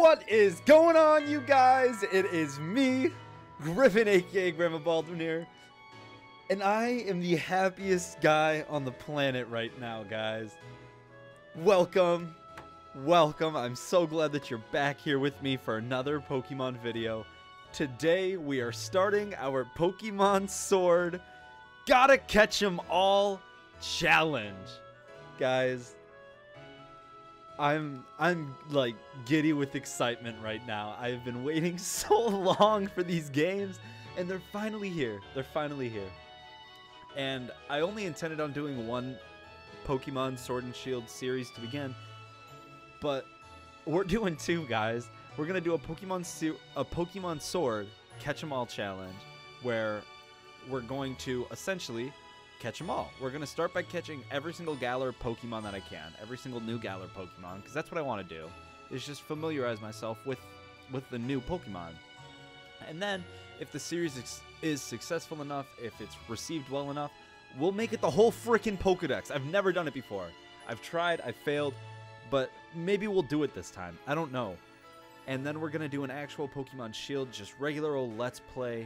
What is going on, you guys? It is me, Griffin, aka Grandma Baldwin here, and I am the happiest guy on the planet right now, guys. Welcome. I'm so glad that you're back here with me for another Pokemon video. Today, we are starting our Pokemon Sword Gotta Catch 'em All challenge. Guys, I'm like giddy with excitement right now. I've been waiting so long for these games, and they're finally here. And I only intended on doing one Pokemon Sword and Shield series to begin, but we're doing two, guys. We're gonna do a Pokemon Sword Catch 'em All challenge, where we're going to essentially catch them all. We're going to start by catching every single Galar Pokemon that I can. Every single new Galar Pokemon. Because that's what I want to do. Is just familiarize myself with the new Pokemon. And then, if the series is successful enough, if it's received well enough, we'll make it the whole freaking Pokedex. I've never done it before. I've tried, I've failed, but maybe we'll do it this time. I don't know. And then we're going to do an actual Pokemon Shield, just regular old Let's Play.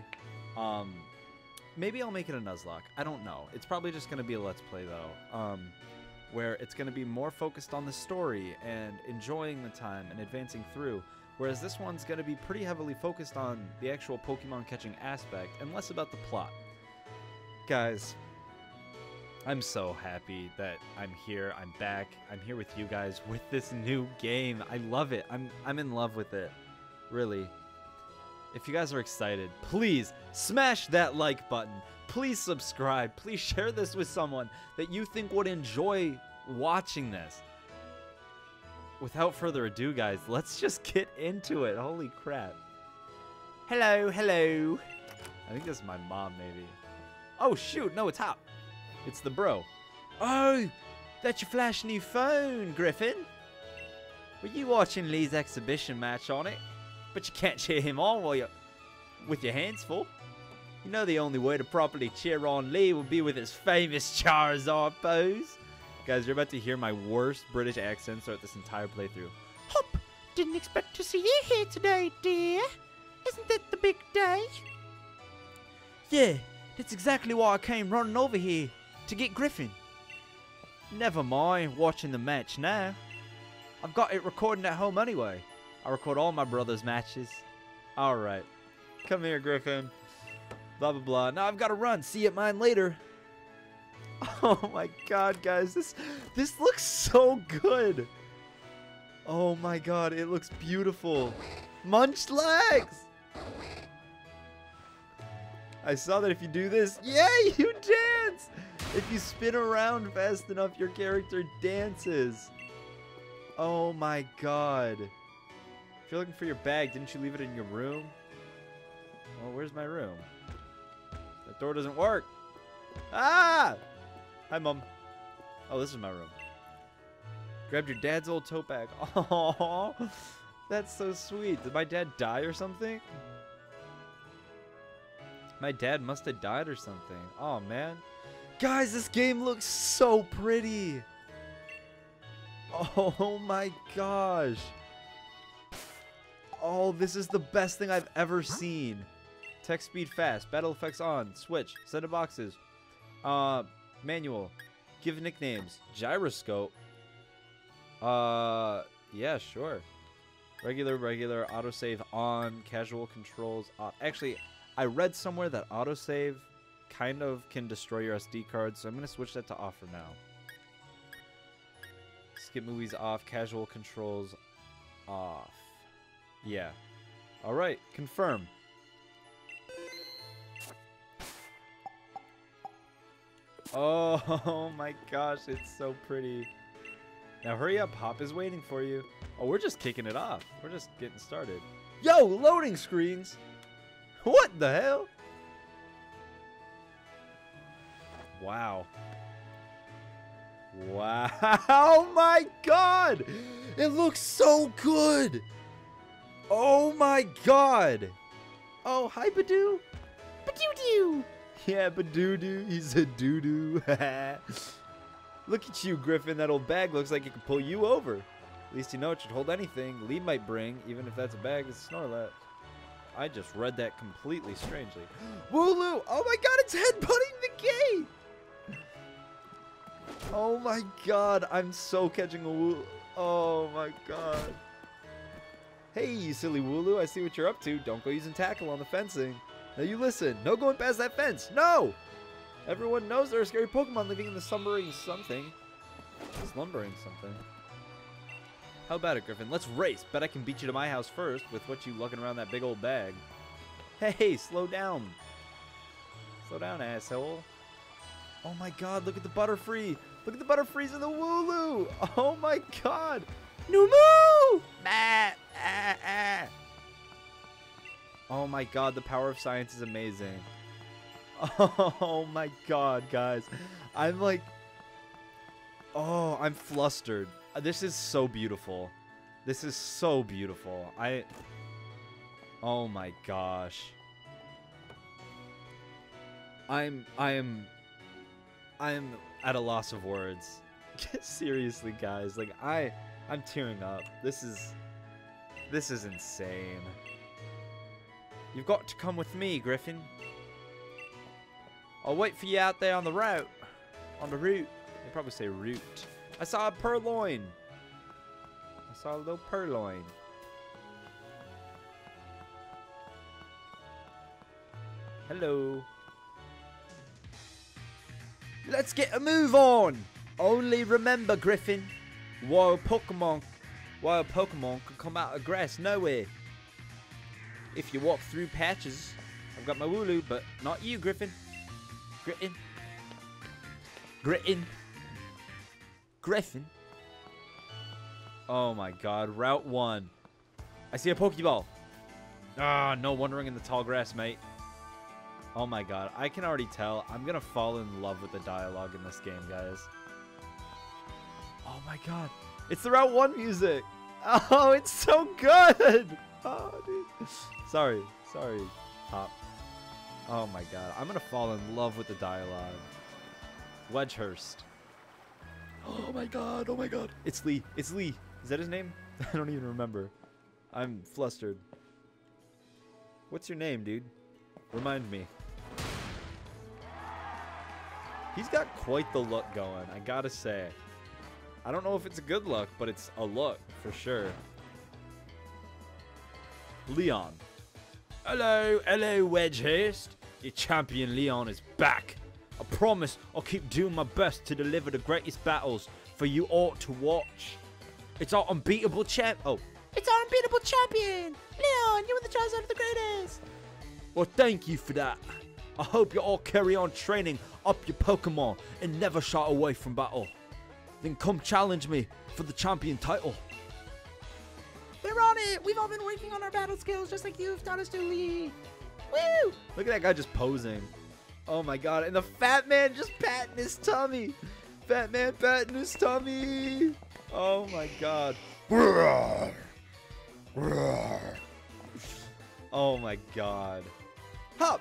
Maybe I'll make it a Nuzlocke. I don't know. It's probably just going to be a Let's Play, though, where it's going to be more focused on the story and enjoying the time and advancing through, whereas this one's going to be pretty heavily focused on the actual Pokemon catching aspect and less about the plot. Guys, I'm so happy that I'm here. I'm back. I'm here with you guys with this new game. I love it. I'm in love with it. Really. If you guys are excited, please smash that like button. Please subscribe. Please share this with someone that you think would enjoy watching this. Without further ado, guys, let's just get into it. Holy crap. Hello. I think this is my mom, maybe. Oh, shoot. No, it's Hop. It's the bro. Oh, that's your flash new phone, Griffin. Were you watching Lee's exhibition match on it? But you can't cheer him on while you're with your hands full. You know the only way to properly cheer on Lee will be with his famous Charizard pose. Guys, you're about to hear my worst British accent throughout this entire playthrough. Hop! Didn't expect to see you here today, dear. Isn't it the big day? Yeah, that's exactly why I came running over here, to get Griffin. Never mind watching the match now. I've got it recording at home anyway. I record all my brother's matches. Alright. Come here, Griffin. Blah, blah, blah. Now I've got to run. See you at mine later. Oh my god, guys. This looks so good. Oh my god, it looks beautiful. Munchlax! I saw that if you do this, yeah, you dance! If you spin around fast enough, your character dances. Oh my god. If you're looking for your bag, didn't you leave it in your room? Well, where's my room? That door doesn't work. Ah! Hi, Mom. Oh, this is my room. Grabbed your dad's old tote bag. Oh, that's so sweet. Did my dad die or something? My dad must have died or something. Oh, man. Guys, this game looks so pretty. Oh, my gosh. Oh, this is the best thing I've ever seen. Text speed fast. Battle effects on. Switch. Set of boxes. Manual. Give nicknames. Gyroscope. Yeah, sure. Regular. Autosave on. Casual controls. Actually, I read somewhere that autosave kind of can destroy your SD card, so I'm going to switch that to off for now. Skip movies off. Casual controls off. Yeah. Alright, confirm. Oh my gosh, it's so pretty. Now hurry up, Hop is waiting for you. Oh, we're just kicking it off. We're just getting started. Yo, loading screens! What the hell? Wow. Wow. Oh my god! It looks so good! Oh my god! Oh, hi, Badoo! Badoo-doo! Yeah, Badoo-doo. He's a doo-doo. Look at you, Griffin. That old bag looks like it can pull you over. At least you know it should hold anything Lee might bring, even if that's a bag of Snorlax. I just read that completely strangely. Wooloo! Oh my god, it's headbutting the gate! Oh my god, I'm so catching a Wooloo. Oh my god. Hey, you silly Wooloo, I see what you're up to. Don't go using tackle on the fencing. Now you listen. No going past that fence. No! Everyone knows there are scary Pokemon living in the slumbering something. Slumbering something. How about it, Griffin? Let's race. Bet I can beat you to my house first with what you lugging around that big old bag. Hey, slow down. Slow down, asshole. Oh my god, look at the Butterfree. Look at the Butterfrees and the Wooloo. Oh my god. Numu! Oh my god, the power of science is amazing. Oh my god, guys. I'm like... Oh, I'm flustered. This is so beautiful. This is so beautiful. Oh my gosh. I'm at a loss of words. Seriously, guys. Like I'm tearing up. This is insane. You've got to come with me, Griffin. I'll wait for you out there on the route. On the route. They probably say route. I saw a Purloin. I saw a little Purloin. Hello. Let's get a move on. Only remember, Griffin, wild Pokemon can come out of grass nowhere. If you walk through patches, I've got my Wooloo, but not you, Griffin. Griffin. Oh my god, Route 1. I see a Pokeball. Ah, no wandering in the tall grass, mate. Oh my god, I can already tell. I'm gonna fall in love with the dialogue in this game, guys. Oh my god. It's the Route 1 music. Oh, it's so good. Oh, dude. Sorry, Pop. Oh my god, I'm gonna fall in love with the dialogue. Wedgehurst. Oh my god, oh my god. It's Lee. Is that his name? I don't even remember. I'm flustered. What's your name, dude? Remind me. He's got quite the look going, I gotta say. I don't know if it's a good look, but it's a look for sure. Leon. Hello, Wedgehurst. Your champion Leon is back. I promise I'll keep doing my best to deliver the greatest battles for you all to watch. It's our unbeatable champ. Oh. It's our unbeatable champion! Leon, you and the Charizard are the greatest! Well, thank you for that. I hope you all carry on training up your Pokemon and never shy away from battle. Then come challenge me for the champion title. We're on it! We've all been working on our battle skills just like you've taught us to, Lee! Woo! Look at that guy just posing. Oh my god, and the fat man just patting his tummy. Fat man patting his tummy. Oh my god. Oh my god. Hop!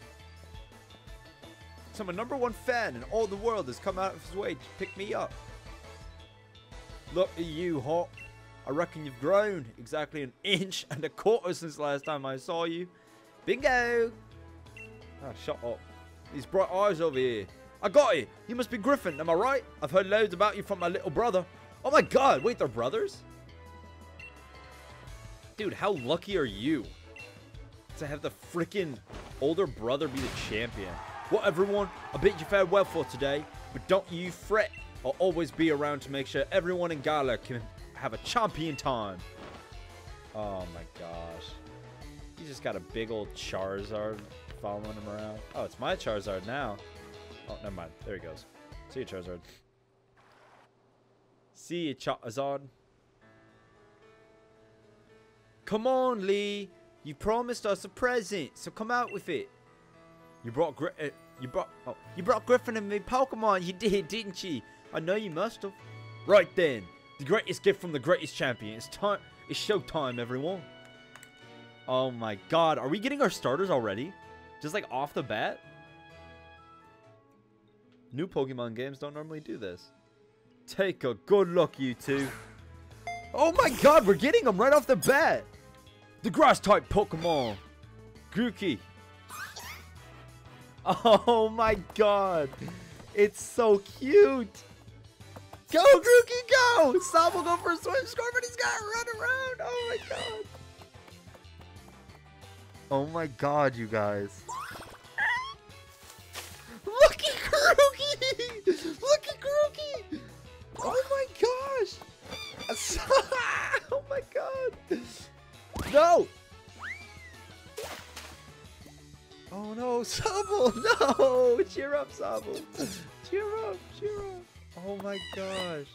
So my #1 fan in all the world has come out of his way to pick me up. Look at you, Hop. I reckon you've grown exactly 1.25 inches since last time I saw you. Bingo! Ah, shut up. These bright eyes over here. I got it. You must be Griffin, am I right? I've heard loads about you from my little brother. Oh my god, wait, they're brothers? Dude, how lucky are you to have the freaking older brother be the champion? Well, everyone, I bid you farewell for today, but don't you fret. I'll always be around to make sure everyone in Galar can have a champion time. Oh my gosh. He's just got a big old Charizard following him around. Oh, it's my Charizard now. Oh, never mind. There he goes. See you, Charizard. See you, Charizard. Come on, Lee. You promised us a present, so come out with it. You brought Griffin and me Pokemon. You did, didn't you? I know you must have. Right then, the greatest gift from the greatest champion. It's time. It's showtime, everyone. Oh my god, are we getting our starters already? Just like off the bat? New Pokemon games don't normally do this. Take a good look, you two. Oh my god, we're getting him right off the bat. The grass-type Pokemon. Grookey. Oh my god. It's so cute. Go, Grookey, go! Sob will go for a swim. Scorpity's got to run around. Oh my god. Oh my god, you guys. Look at Grookey! Look at Grookey! Oh my gosh! Oh my god! No! Oh no, Sobble! No! Cheer up, Sobble! Cheer up, cheer up! Oh my gosh!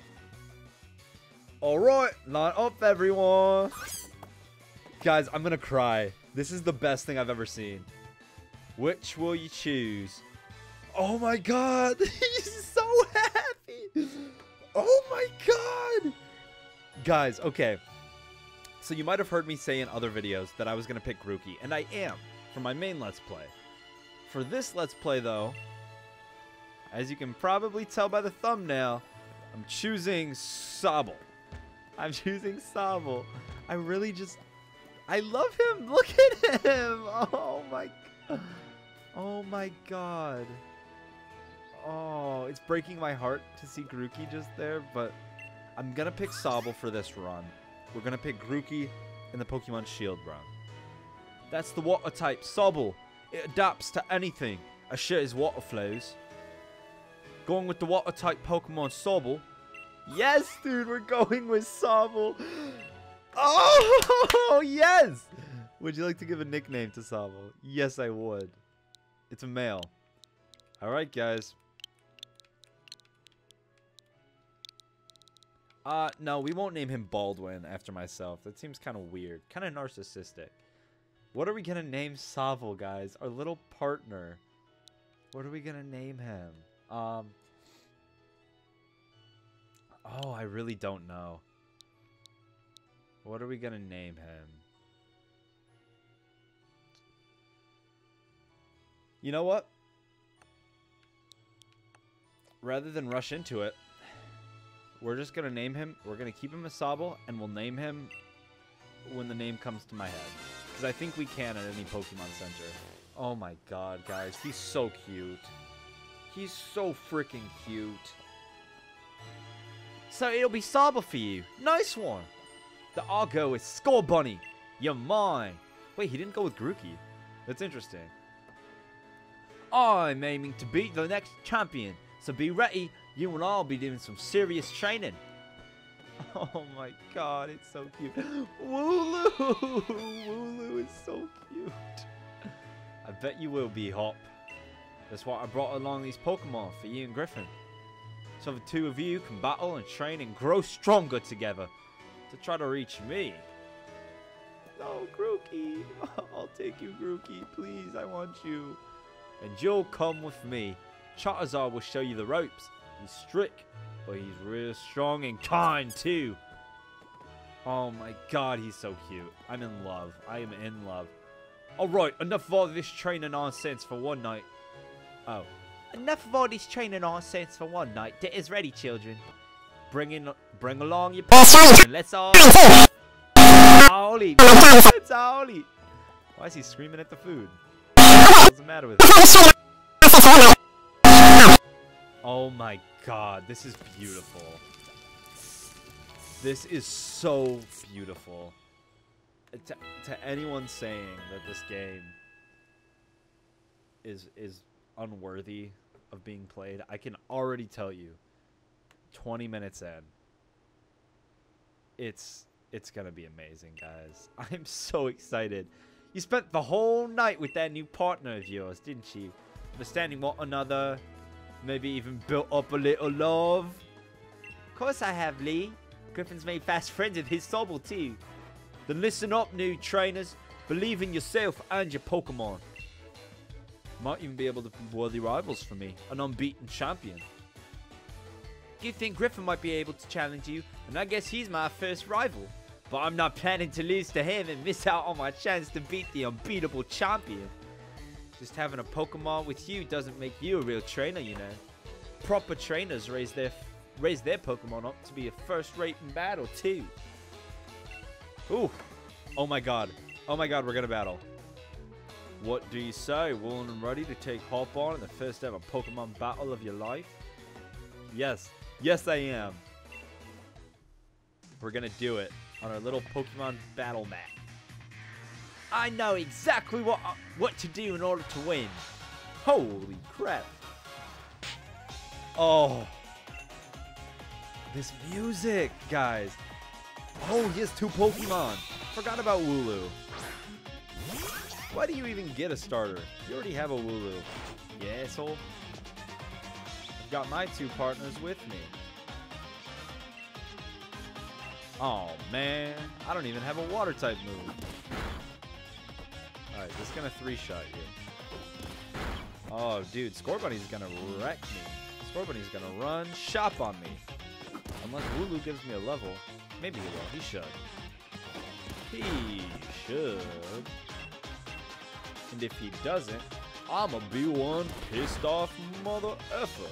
Alright, line up, everyone! Guys, I'm gonna cry. This is the best thing I've ever seen. Which will you choose? Oh my god! He's so happy! Oh my god! Guys, okay. So you might have heard me say in other videos that I was going to pick Grookey, and I am for my main Let's Play. For this Let's Play, though, as you can probably tell by the thumbnail, I'm choosing Sobble. I'm choosing Sobble. I really just... I love him! Look at him! Oh my... Oh my god. Oh, it's breaking my heart to see Grookey just there, but I'm going to pick Sobble for this run. We're going to pick Grookey in the Pokemon Shield run. That's the water type, Sobble. It adapts to anything as sure as water flows. Going with the water type Pokemon Sobble. Yes, dude, we're going with Sobble. Oh, yes. Would you like to give a nickname to Sobble? Yes, I would. It's a male. All right, guys. No, we won't name him Baldwin after myself. That seems kind of weird. Kind of narcissistic. What are we going to name Sobble, guys? Our little partner. What are we going to name him? Oh, I really don't know. What are we going to name him? You know what? Rather than rush into it, we're just going to name him. We're going to keep him a Sobble, and we'll name him when the name comes to my head. Because I think we can at any Pokemon Center. Oh my god, guys. He's so cute. He's so freaking cute. So it'll be Sobble for you. Nice one. I'll go with Scorbunny. You're mine. Wait, he didn't go with Grookey. That's interesting. I'm aiming to beat the next champion. So be ready. You and I'll be doing some serious training. Oh my god, it's so cute. Wooloo! Wooloo is so cute. I bet you will be, Hop. That's why I brought along these Pokemon for you and Griffin. So the two of you can battle and train and grow stronger together to try to reach me. Oh, Grookey. I'll take you, Grookey. Please, I want you. And you'll come with me. Charizard will show you the ropes. He's strict, but he's real strong and kind, too. Oh, my God. He's so cute. I'm in love. I am in love. All right. Enough of all this training nonsense for one night. Oh. Enough of all this training nonsense for one night. Dinner is ready, children. Bring along your Pokemon and let's all... Holy. It's Holy. Why is he screaming at the food? What's the matter with him? Oh my god, this is beautiful. This is so beautiful. To anyone saying that this game is unworthy of being played, I can already tell you 20 minutes in, it's gonna be amazing, guys. I'm so excited. You spent the whole night with that new partner of yours, didn't you? Understanding one another, maybe even built up a little love. Of course I have, Lee. Griffin's made fast friends with his Sobble too. Then listen up, new trainers. Believe in yourself and your Pokemon. Might even be able to be worthy rivals for me, an unbeaten champion. You think Griffin might be able to challenge you, and I guess he's my first rival. But I'm not planning to lose to him and miss out on my chance to beat the unbeatable champion. Just having a Pokemon with you doesn't make you a real trainer, you know. Proper trainers raise their raise their Pokemon up to be a first rate in battle, too. Ooh. Oh my god. Oh my god, we're gonna battle. What do you say? Willing and ready to take hop on in the first ever Pokemon battle of your life? Yes. Yes, I am. We're gonna do it on our little Pokemon battle map. I know exactly what to do in order to win. Holy crap. Oh. This music, guys. Oh, he has 2 Pokemon. Forgot about Wooloo. Why do you even get a starter? You already have a Wooloo. You asshole. I've got my 2 partners with me. Oh, man. I don't even have a water type move. Alright, this is gonna 3-shot you. Oh, dude. Scorbunny's gonna wreck me. Scorbunny's gonna run shop on me. Unless Wooloo gives me a level. Maybe he will. He should. He should. And if he doesn't, I'ma be one pissed off mother effer.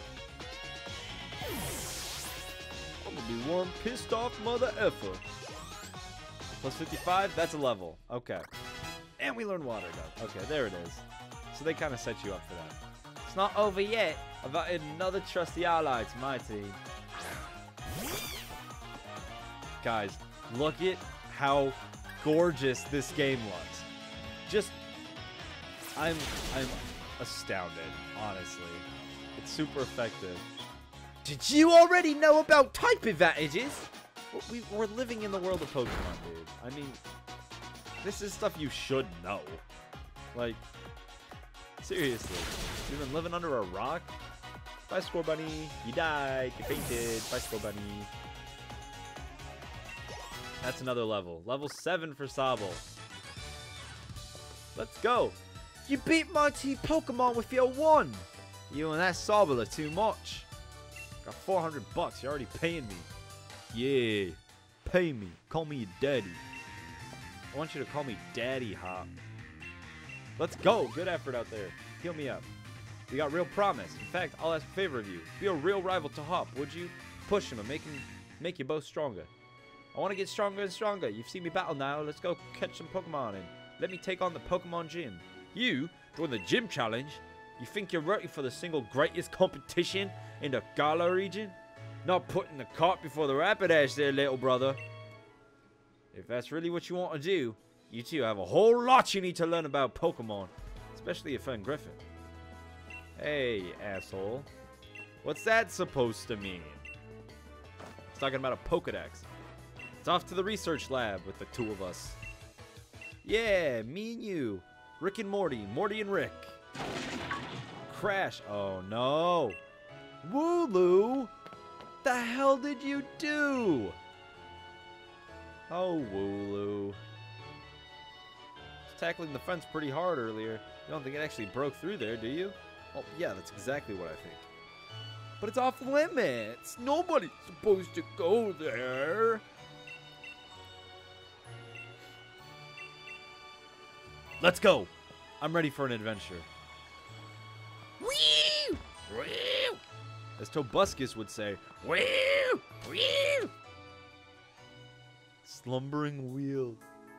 I'ma be one pissed off mother effer. Plus 55, that's a level. Okay. And we learn water gun. Okay, there it is. So they kind of set you up for that. It's not over yet. I've added another trusty ally to my team. Guys, look at how gorgeous this game looks. Just, I'm astounded, honestly. It's super effective. Did you already know about type advantages? We're living in the world of Pokemon, dude. I mean, this is stuff you should know. Like, seriously. You've been living under a rock? Bye, Scorbunny. You died. You fainted. Bye, Scorbunny. That's another level. Level 7 for Sobble. Let's go. You beat my team Pokemon with your 1. You and that Sobble are too much. Got 400 bucks. You're already paying me. Yeah. Pay me. Call me your daddy. I want you to call me Daddy Hop. Let's go. Good effort out there. Heal me up. We got real promise. In fact, I'll ask a favor of you. Be a real rival to Hop, would you? Push him and make you both stronger. I want to get stronger and stronger. You've seen me battle now. Let's go catch some Pokemon and let me take on the Pokemon Gym. You join the Gym Challenge? You think you're ready for the single greatest competition in the Galar region? Not putting the cart before the Rapidash there, little brother. If that's really what you want to do, you two have a whole lot you need to learn about Pokemon. Especially your friend Griffin. Hey, asshole. What's that supposed to mean? It's talking about a Pokedex. It's off to the research lab with the 2 of us. Yeah, me and you. Rick and Morty. Morty and Rick. Crash. Oh, no. Wooloo. The hell did you do? Oh, Wooloo. Was tackling the fence pretty hard earlier. You don't think it actually broke through there, do you? Oh, yeah, that's exactly what I think. But it's off limits. Nobody's supposed to go there. Let's go. I'm ready for an adventure. Wee! Wee! As Tobuscus would say, Wee! Wee! Slumbering wheel.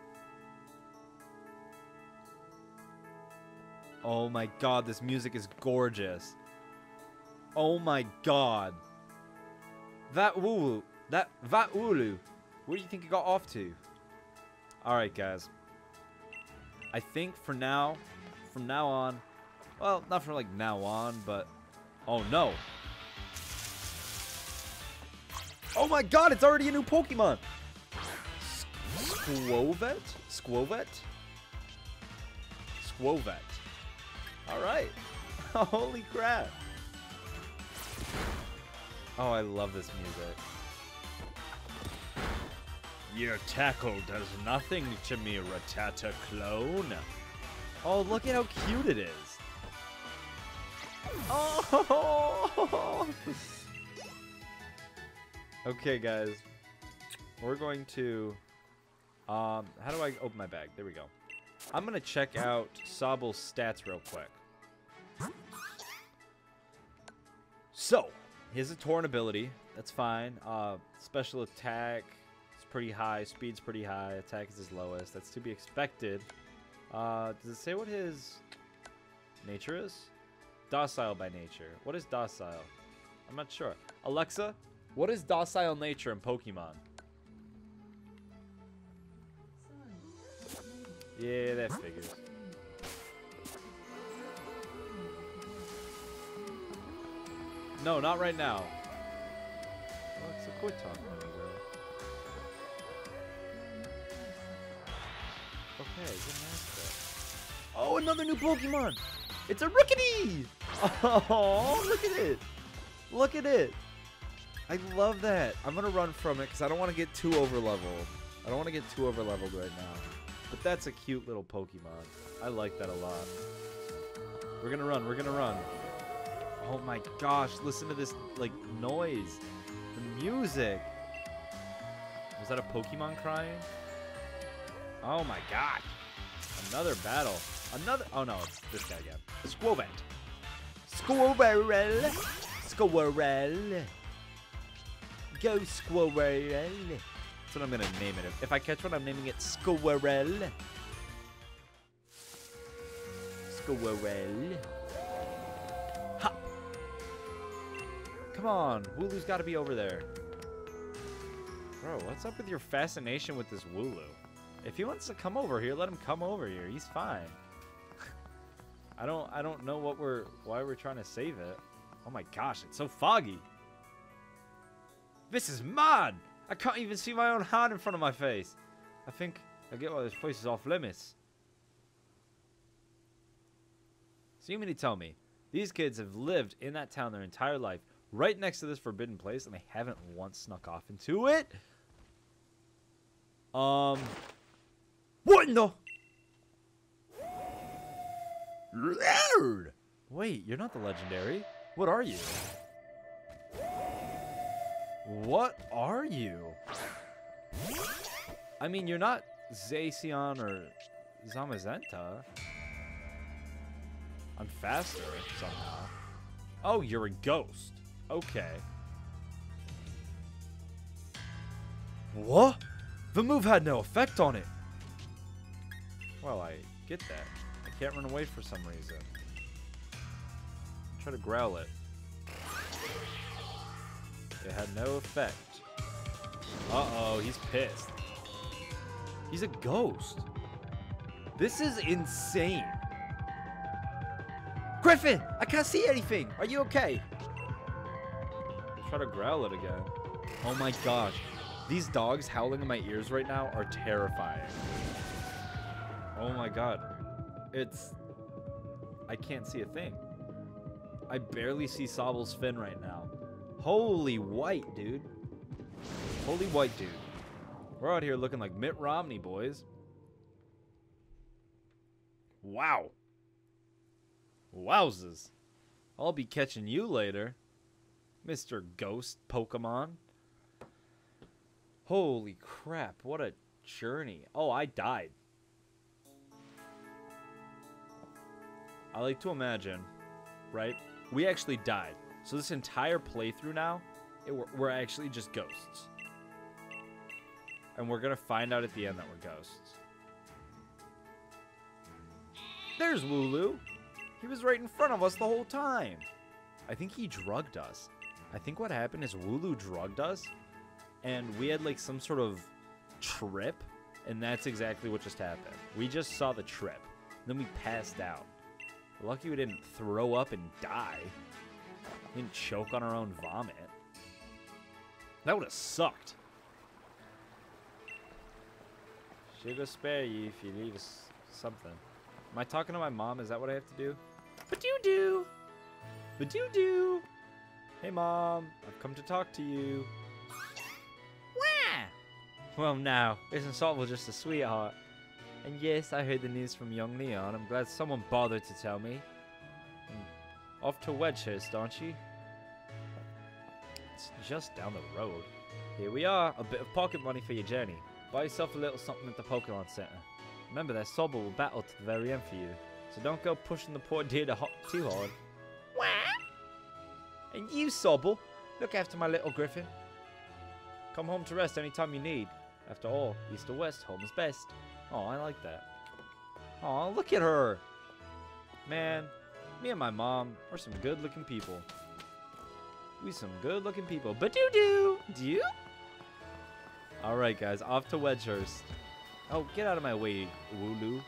Oh my god, this music is gorgeous. Oh my god. That Wooloo, that Wooloo, where do you think it got off to? Alright, guys. I think from now on, well, not from like now on, but, oh no. Oh my god, it's already a new Pokemon. Skwovet? Skwovet? Skwovet. Alright. Holy crap. Oh, I love this music. Your tackle does nothing to me, Rattata clone. Oh, look at how cute it is. Oh! Okay, guys. We're going to... how do I open my bag? There we go. I'm going to check out Sobble's stats real quick. So, he has a Torn ability. That's fine. Special attack is pretty high. Speed's pretty high. Attack is his lowest. That's to be expected. Does it say what his nature is? Docile by nature. What is docile? I'm not sure. Alexa, what is docile nature in Pokemon? Yeah, that figures. No, not right now. Alexa, quit talking to me, girl. Okay, good master. Oh, another new Pokemon! It's a Rookidee! Oh, look at it! Look at it! I love that. I'm gonna run from it because I don't want to get too over-leveled. I don't want to get too over-leveled right now. But that's a cute little Pokemon. I like that a lot. We're gonna run. We're gonna run. Oh my gosh! Listen to this like noise. The music. Was that a Pokemon crying? Oh my god! Another battle. Another. Oh no, it's this guy again. Squovent. Squirrel. Squirrel. Go Squirrel. That's what I'm gonna name it. If I catch one, I'm naming it Squirrel. Squirrel. Ha! Come on, Wooloo's got to be over there. Bro, what's up with your fascination with this Wooloo? If he wants to come over here, let him come over here. He's fine. I don't know why we're trying to save it. Oh my gosh, it's so foggy. This is mad. I can't even see my own hand in front of my face. I think I get why this place is off limits. So you mean to tell me these kids have lived in that town their entire life, right next to this forbidden place, and they haven't once snuck off into it? What in the? Wait, you're not the legendary. What are you? What are you? I mean, you're not Zacian or Zamazenta. I'm faster somehow. Oh, you're a ghost. Okay. What? The move had no effect on it. Well, I get that. I can't run away for some reason. Try to growl it. It had no effect. Uh-oh, he's pissed. He's a ghost. This is insane. Griffin, I can't see anything. Are you okay? Try to growl it again. Oh my gosh. These dogs howling in my ears right now are terrifying. Oh my god. I can't see a thing. I barely see Sobble's fin right now. Holy white, dude. Holy white, dude. We're out here looking like Mitt Romney, boys. Wow. Wowzers. I'll be catching you later, Mr. Ghost Pokemon. Holy crap, what a journey. Oh, I died. I like to imagine, right? We actually died. So this entire playthrough now, we're actually just ghosts. And we're going to find out at the end that we're ghosts. There's Wooloo. He was right in front of us the whole time. I think he drugged us. I think what happened is Wooloo drugged us. And we had like some sort of trip. And that's exactly what just happened. We just saw the trip. Then we passed out. Lucky we didn't throw up and die. We didn't choke on our own vomit. That would have sucked. Sugar spare you if you leave us something. Am I talking to my mom? Is that what I have to do? Ba-doo-doo! Ba-doo-doo! Hey, Mom. I've come to talk to you. Wah! Well, now, isn't Saltwell just a sweetheart? And yes, I heard the news from young Leon. I'm glad someone bothered to tell me. Off to Wedgehurst, aren't you? It's just down the road. Here we are, a bit of pocket money for your journey. Buy yourself a little something at the Pokemon Center. Remember that Sobble will battle to the very end for you, so don't go pushing the poor deer too hard. What? And you, Sobble, Look after my little Griffin. Come home to rest anytime you need. After all, east or west, home is best. Oh, I like that. Oh, look at her. Man, me and my mom are some good-looking people. We some good-looking people. Ba-doo-doo! Do you? Alright, guys. Off to Wedgehurst. Oh, get out of my way, Wooloo.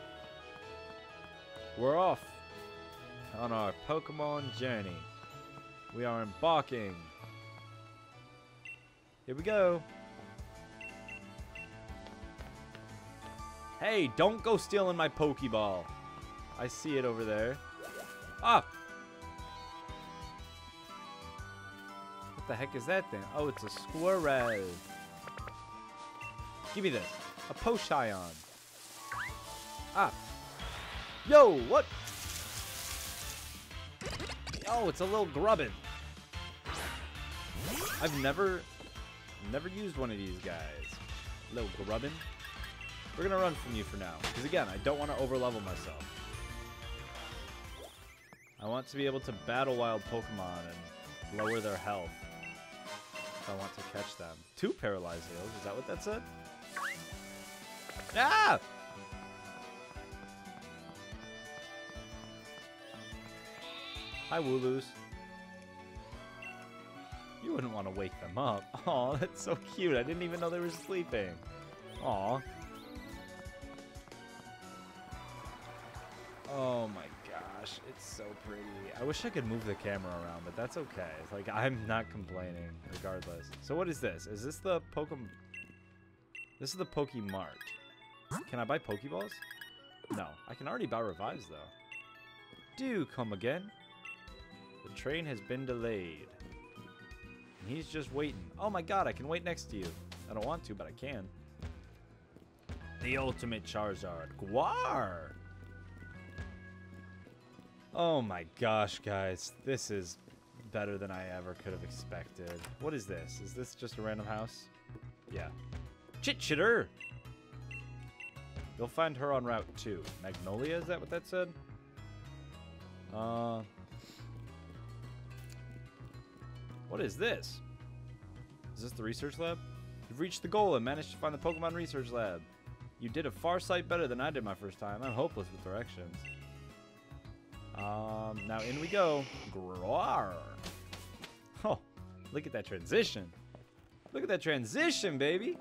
We're off on our Pokemon journey. We are embarking. Here we go. Hey, don't go stealing my Pokeball. I see it over there. Ah! What the heck is that thing? Oh, it's a squirrel. Give me this. A Potion. Ah. Yo, what? Oh, it's a little grubbin. I've never used one of these guys. Little grubbin. We're gonna run from you for now. Because again, I don't want to overlevel myself. I want to be able to battle wild Pokemon and lower their health. If I want to catch them. 2 paralyzed heals, is that what that said? Ah! Hi, Wooloos. You wouldn't want to wake them up. Aw, that's so cute. I didn't even know they were sleeping. Aw. Oh my gosh, it's so pretty. I wish I could move the camera around, but that's okay. It's like, I'm not complaining, regardless. So what is this? Is this the Pokemon? This is the Pokemart. Can I buy Pokeballs? No, I can already buy revives though. Do come again. The train has been delayed. And he's just waiting. Oh my god, I can wait next to you. I don't want to, but I can. The ultimate Charizard. Gwar! Oh my gosh, guys. This is better than I ever could have expected. What is this? Is this just a random house? Yeah. Chit-chitter! You'll find her on Route 2. Magnolia, is that what that said? What is this? Is this the research lab? You've reached the goal and managed to find the Pokemon Research Lab. You did a far sight better than I did my first time. I'm hopeless with directions. Now in we go. Gwar. Oh, look at that transition. Look at that transition, baby.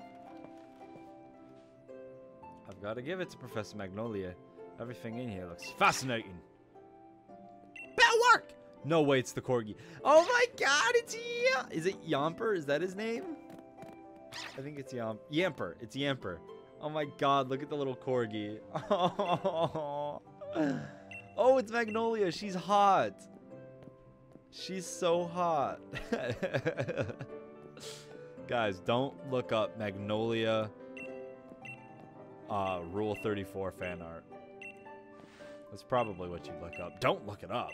I've got to give it to Professor Magnolia. Everything in here looks fascinating. Better work! No way, it's the Corgi. Oh my god, it's Is it Yamper? Is that his name? I think it's Yamper. It's Yamper. Oh my god, look at the little Corgi. Oh. Oh, it's Magnolia. She's hot. She's so hot. Guys, don't look up Magnolia Rule 34 fan art. That's probably what you'd look up. Don't look it up.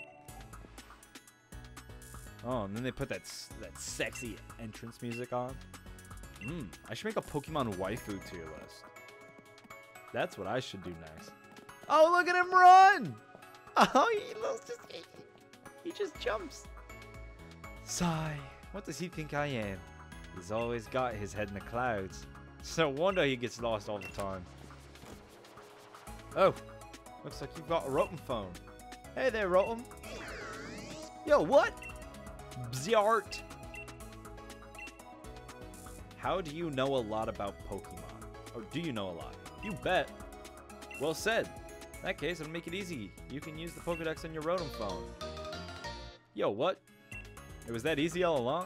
Oh, and then they put that sexy entrance music on. I should make a Pokemon waifu tier list. That's what I should do next. Oh, look at him run! Oh, he just jumps. Sigh. What does he think I am? He's always got his head in the clouds. It's no wonder he gets lost all the time. Oh, looks like you've got a Rotom phone. Hey there, Rotom. Yo, what? Bzart. How do you know a lot about Pokemon? Or do you know a lot? You bet. Well said. In that case, it'll make it easy. You can use the Pokedex on your Rotom phone. Yo, what? It was that easy all along?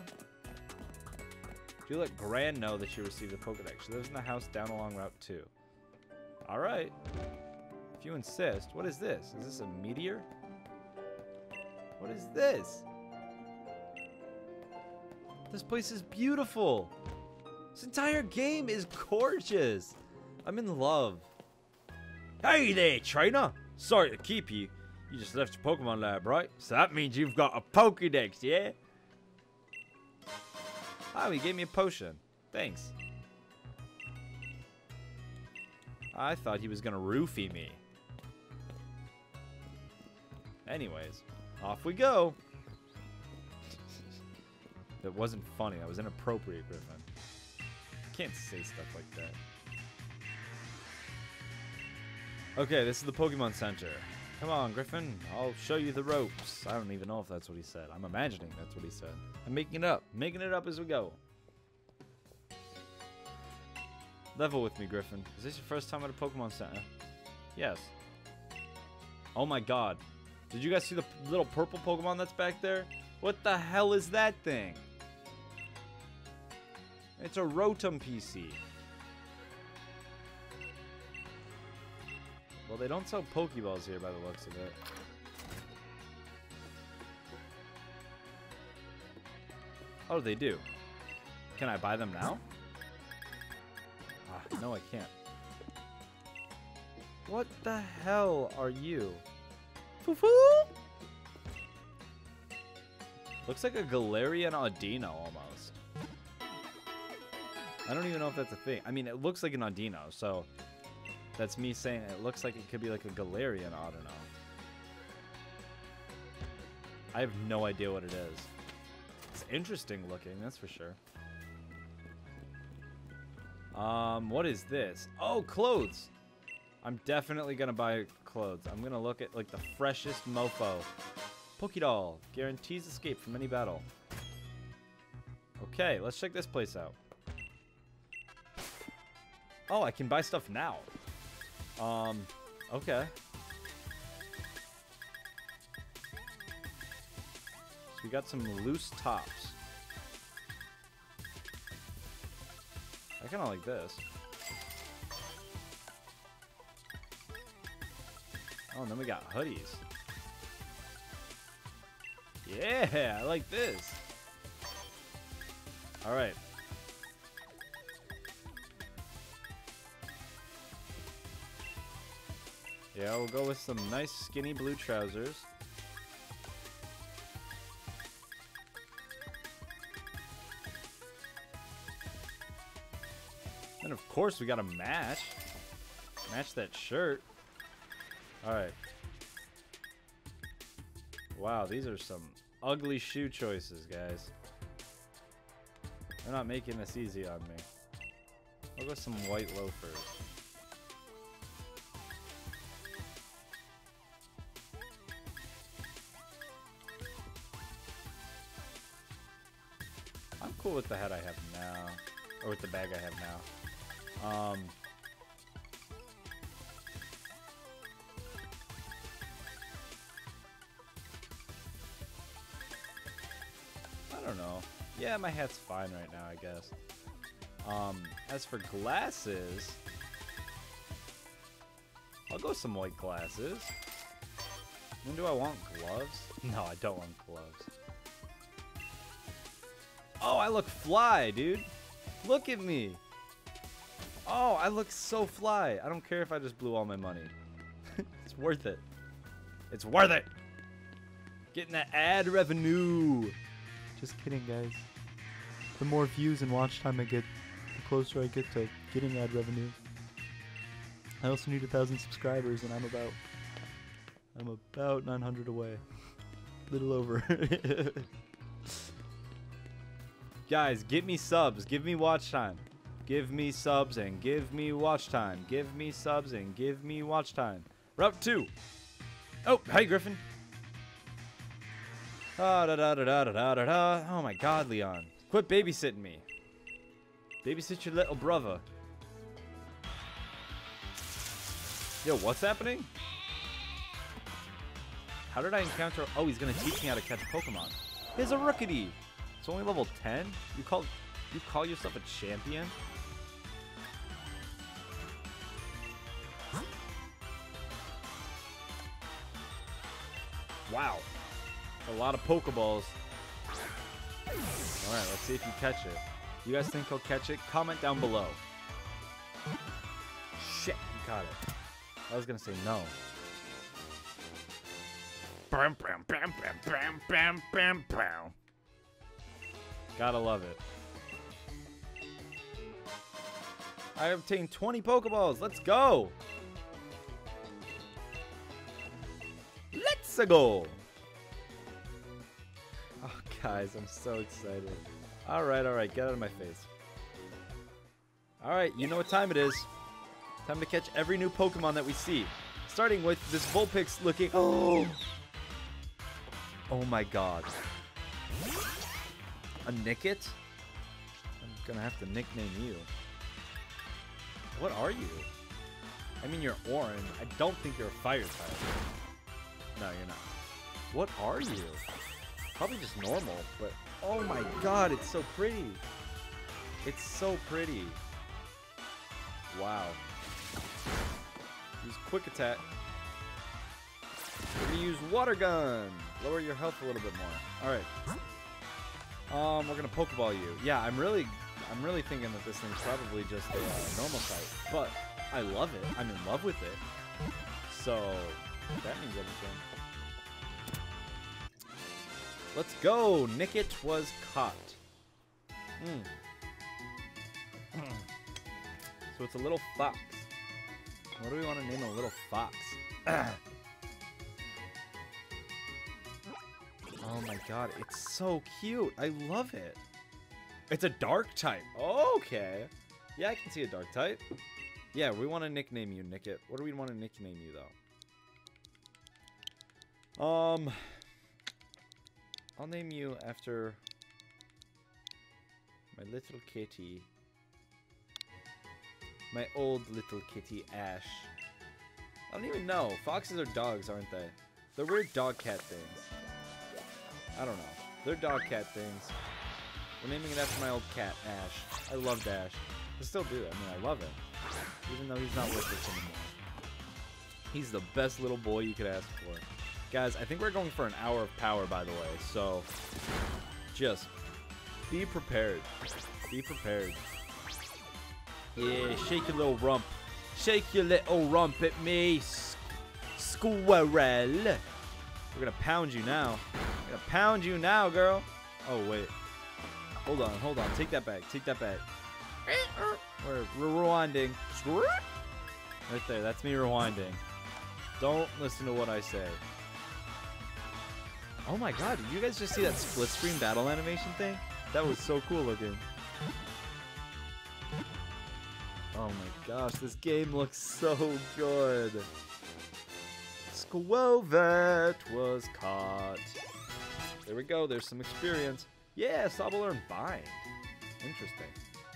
Do let Gran know that she received the Pokedex. She lives in the house down along Route 2. Alright. If you insist. What is this? Is this a meteor? What is this? This place is beautiful. This entire game is gorgeous. I'm in love. Hey there, trainer. Sorry to keep you. You just left your Pokemon lab, right? So that means you've got a Pokedex, yeah? Oh, he gave me a potion. Thanks. I thought he was gonna roofie me. Anyways, off we go. That wasn't funny. That was inappropriate, Griffin. Can't say stuff like that. Okay, this is the Pokemon Center. Come on, Griffin. I'll show you the ropes. I don't even know if that's what he said. I'm imagining that's what he said. I'm making it up. Making it up as we go. Level with me, Griffin. Is this your first time at a Pokemon Center? Yes. Oh my god. Did you guys see the little purple Pokemon that's back there? What the hell is that thing? It's a Rotom PC. Well, they don't sell Pokeballs here by the looks of it. Oh, they do. Can I buy them now? Ah, no, I can't. What the hell are you? Foo-foo! Looks like a Galarian Audino almost. I don't even know if that's a thing. I mean, it looks like an Audino, so that's me saying it looks like it could be like a Galarian Audino. I have no idea what it is. It's interesting looking, that's for sure. What is this? Oh, clothes! I'm definitely gonna buy clothes. I'm gonna look at like the freshest mofo. Pokédoll guarantees escape from any battle. Okay, let's check this place out. Oh, I can buy stuff now. Okay. So we got some loose tops. I kind of like this. Oh, and then we got hoodies. Yeah, I like this. All right. Yeah, we'll go with some nice skinny blue trousers. And of course we gotta match. Match that shirt. Alright. Wow, these are some ugly shoe choices, guys. They're not making this easy on me. I'll go with some white loafers. I'm cool with the hat I have now. Or with the bag I have now. I don't know. Yeah, my hat's fine right now, I guess. As for glasses, I'll go some white glasses. When do I want gloves? No, I don't want gloves. Oh, I look fly, dude. Look at me. Oh, I look so fly. I don't care if I just blew all my money. It's worth it. It's worth it. Getting that ad revenue. Just kidding, guys. The more views and watch time I get, the closer I get to getting ad revenue. I also need 1,000 subscribers, and I'm about 900 away. Little over. Guys, give me subs. Give me watch time. Give me subs and give me watch time. Give me subs and give me watch time. Route 2. Oh, hey, Griffin. Da da da da da da da da. Oh my God, Leon. Quit babysitting me. Babysit your little brother. Yo, what's happening? How did I encounter... Oh, he's gonna teach me how to catch Pokemon. Here's a Rookity. It's only level 10? You call yourself a champion? Wow. A lot of Pokeballs. Alright, let's see if you catch it. You guys think he'll catch it? Comment down below. Shit, he caught it. I was gonna say no. Bam, bam, bam, bam, bam, bam, bam, bam. Gotta love it. I obtained 20 Pokeballs. Let's go. Let's go. Oh, guys, I'm so excited. Alright, get out of my face. Alright, you know what time it is. Time to catch every new Pokemon that we see. Starting with this Vulpix looking... Oh my god. A Nickit? I'm gonna have to nickname you. What are you? I mean, you're orange. I don't think you're a fire type. No, you're not. What are you? Probably just normal, but oh my god, it's so pretty. It's so pretty. Wow. Use quick attack. We're gonna use water gun. Lower your health a little bit more. Alright. We're gonna Pokeball you. Yeah, I'm really thinking that this thing's probably just a normal type. But I love it. I'm in love with it. So that means everything. Let's go! Nickit was caught. So it's a little fox. What do we want to name a little fox? Oh my god, it's so cute. I love it. It's a dark type. Okay. Yeah, I can see a dark type. Yeah, we want to nickname you, Nickit. What do we want to nickname you, though? I'll name you after my little kitty. My old little kitty, Ash. I don't even know. Foxes are dogs, aren't they? They're weird dog-cat things. I don't know. They're dog-cat things. We're naming it after my old cat, Ash. I loved Ash. I still do. I mean, I love him. Even though he's not with us anymore. He's the best little boy you could ask for. Guys, I think we're going for an hour of power, by the way. So, just be prepared. Be prepared. Yeah, shake your little rump. Shake your little rump at me, squirrel. We're gonna pound you now. We're gonna pound you now, girl. Oh, wait. Hold on. Take that back. Take that back. We're rewinding. Right there. That's me rewinding. Don't listen to what I say. Oh my god, did you guys just see that split screen battle animation thing? That was so cool looking. Oh my gosh, this game looks so good. Squovet was caught. There we go, there's some experience. Yeah, Sobble learned Bind. Interesting.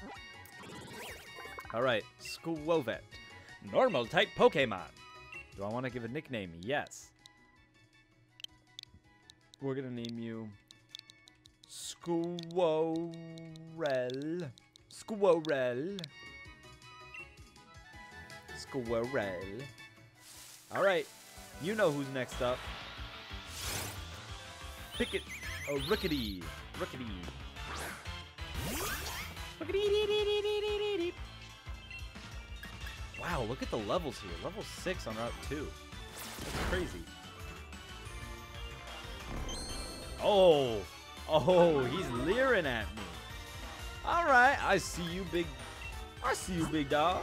Alright, Squovet. Normal type Pokemon. Do I want to give a nickname? Yes. We're gonna name you Squirrel. Squirrel. Alright, you know who's next up. Picket. Oh, Rickety. Wow, look at the levels here. Level 6 on Route 2. That's crazy. Oh, he's leering at me. All right, I see you, big dog.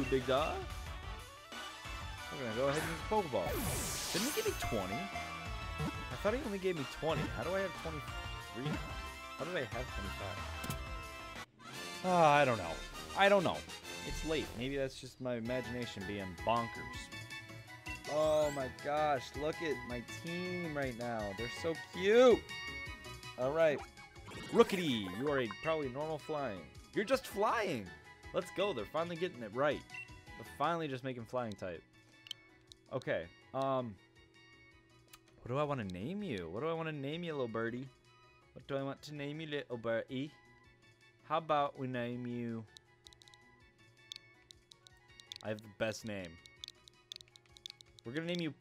We're gonna go ahead and use a Pokeball. Didn't he give me 20? I thought he only gave me 20. How do I have 23? How did I have 25? I don't know. It's late. Maybe that's just my imagination being bonkers. Oh my gosh, look at my team right now. They're so cute. All right. Rookity, you are probably normal flying. You're just flying. Let's go. They're finally getting it right. They're finally just making flying type. Okay. What do I want to name you? Little birdie? What do I want to name you, little birdie? How about we name you... I have the best name. We're gonna name you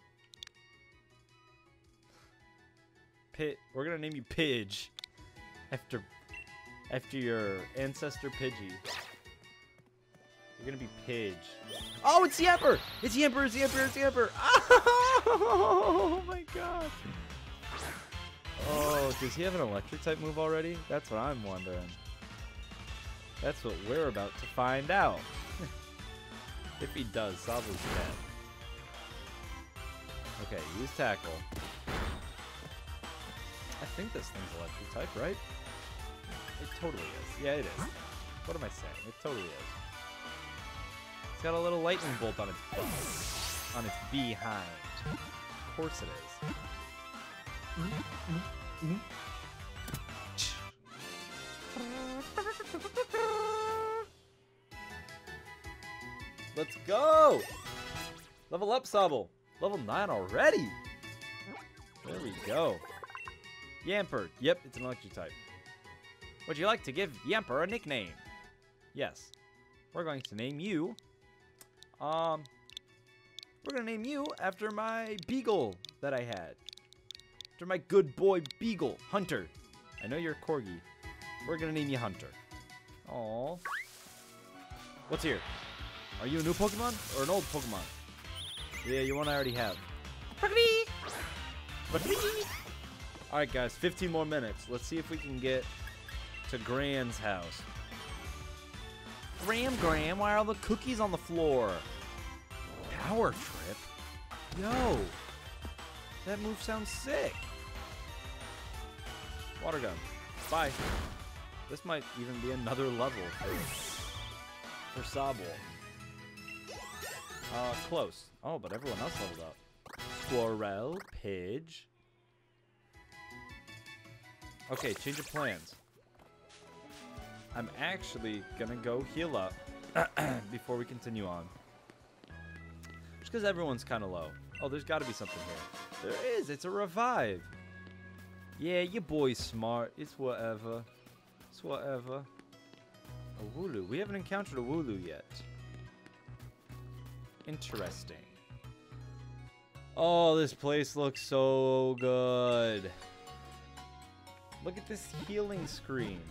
We're gonna name you Pidge, after your ancestor Pidgey. You're gonna be Pidge. Oh, it's Yamper! It's Yamper! Oh my god! Oh, does he have an electric type move already? That's what I'm wondering. That's what we're about to find out. If he does, Sabu's dead. Okay, use Tackle. I think this thing's electric type, right? It totally is. Yeah, it is. What am I saying? It totally is. It's got a little lightning bolt on its butt. On its behind. Of course it is. Let's go! Level up, Sobble. Level 9 already. There we go. Yamper. Yep, it's an electric type. Would you like to give Yamper a nickname? Yes. We're going to name you. We're going to name you after my beagle that I had. After my good boy beagle, Hunter. I know you're a corgi. We're going to name you Hunter. Aww. What's here? Are you a new Pokemon or an old Pokemon? Yeah, you one I already have. Alright guys, 15 more minutes. Let's see if we can get to Gran's house. Gran, why are all the cookies on the floor? Power Trip? Yo! That move sounds sick. Water gun. Bye. This might even be another level for Sobble. Close. Oh, but everyone else leveled up. Squirrel, Pidge. Okay, change of plans. I'm actually gonna go heal up before we continue on. Just because everyone's kind of low. Oh, there's got to be something here. There is. It's a revive. Yeah, your boy's smart. It's whatever. It's whatever. A Wooloo. We haven't encountered a Wooloo yet. Interesting. Oh, this place looks so good. Look at this healing screen.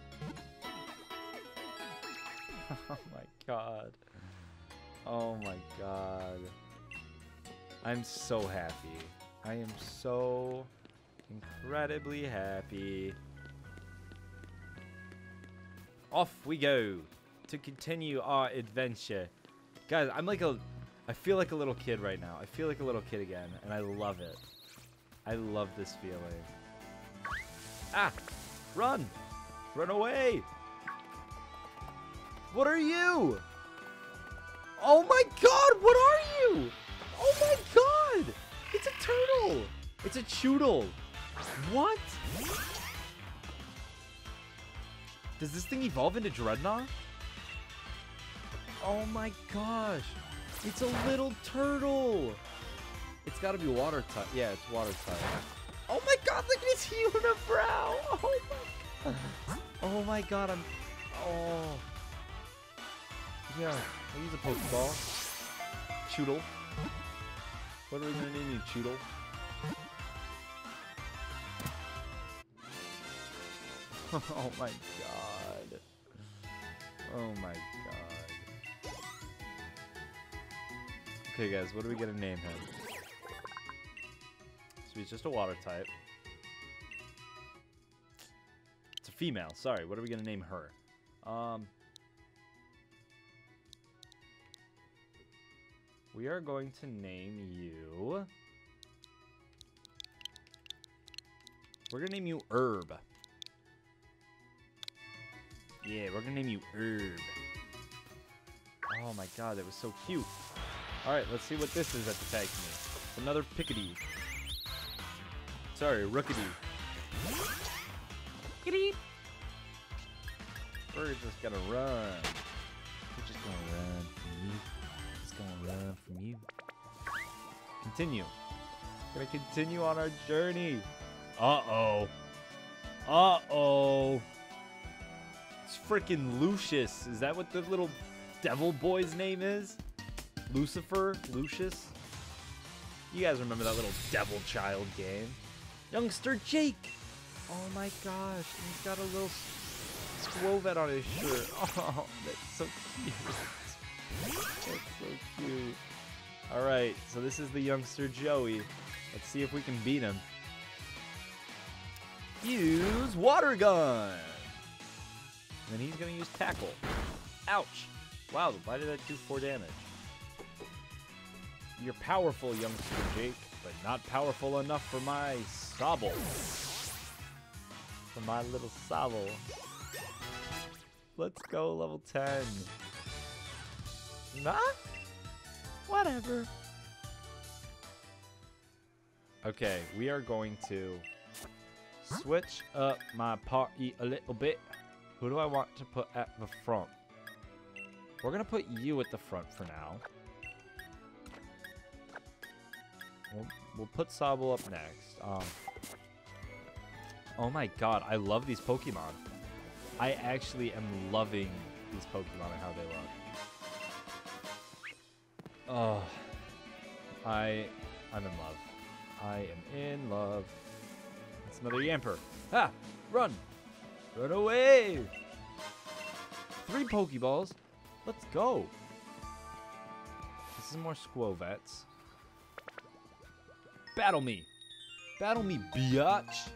Oh my god. Oh my god. I'm so happy. I am so incredibly happy. Off we go to continue our adventure. Guys, I feel like a little kid right now. I feel like a little kid again, and I love it. I love this feeling. Ah! Run! Run away! What are you? Oh my god, what are you? Oh my god! It's a turtle! It's a choodle! What? Does this thing evolve into Dreadnought? Oh my gosh! It's a little turtle! It's gotta be water type. Yeah, it's water type. Oh my god, look at his unibrow! Oh my god! Oh my god, oh. Yeah, I'll use a Pokeball. Choodle. What are we gonna name you, Choodle? Oh my god. Oh my god. Okay guys, what are we gonna name him? So he's just a water type. It's a female, sorry. What are we gonna name her? We are going to name you... We're gonna name you Herb. Yeah, we're gonna name you Herb. Oh my god, that was so cute. Alright, let's see what this is that attacks me. It's another Pickety. Sorry, Rookity. We're just gonna run. We're just gonna run from you. Just gonna run from you. Continue. Gonna continue on our journey. Uh-oh. Uh-oh. It's freaking Lucius. Is that what the little devil boy's name is? Lucifer? Lucius? You guys remember that little devil child game? Youngster Jake! Oh my gosh, he's got a little Skwovet on his shirt. Oh, that's so cute. That's so cute. Alright, so this is the youngster Joey. Let's see if we can beat him. Use Water Gun! And then he's gonna use Tackle. Ouch! Wow, why did that do 4 damage? You're powerful, youngster Jake, but not powerful enough for my Sobble. For my little Sobble. Let's go, level 10. Nah? Whatever. Okay, we are going to switch up my party a little bit. Who do I want to put at the front? We're going to put you at the front for now. We'll put Sobble up next. Oh my god, I love these Pokemon. I actually am loving these Pokemon and how they look. Oh, I'm in love. I am in love. It's another Yamper. Ah, run. Run away. 3 Pokeballs. Let's go. This is more Squovets. Battle me. Battle me, biatch.